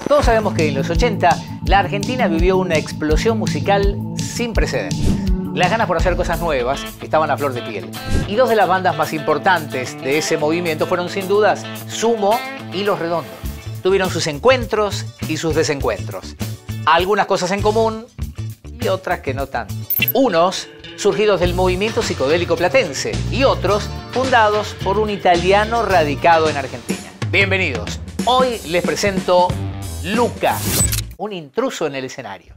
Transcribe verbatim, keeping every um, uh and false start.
Todos sabemos que en los ochenta la Argentina vivió una explosión musical sin precedentes. Las ganas por hacer cosas nuevas estaban a flor de piel. Y dos de las bandas más importantes de ese movimiento fueron sin dudas Sumo y Los Redondos. Tuvieron sus encuentros y sus desencuentros. Algunas cosas en común y otras que no tanto. Unos surgidos del movimiento psicodélico platense y otros fundados por un italiano radicado en Argentina. Bienvenidos. Hoy les presento Luca, un intruso en el escenario.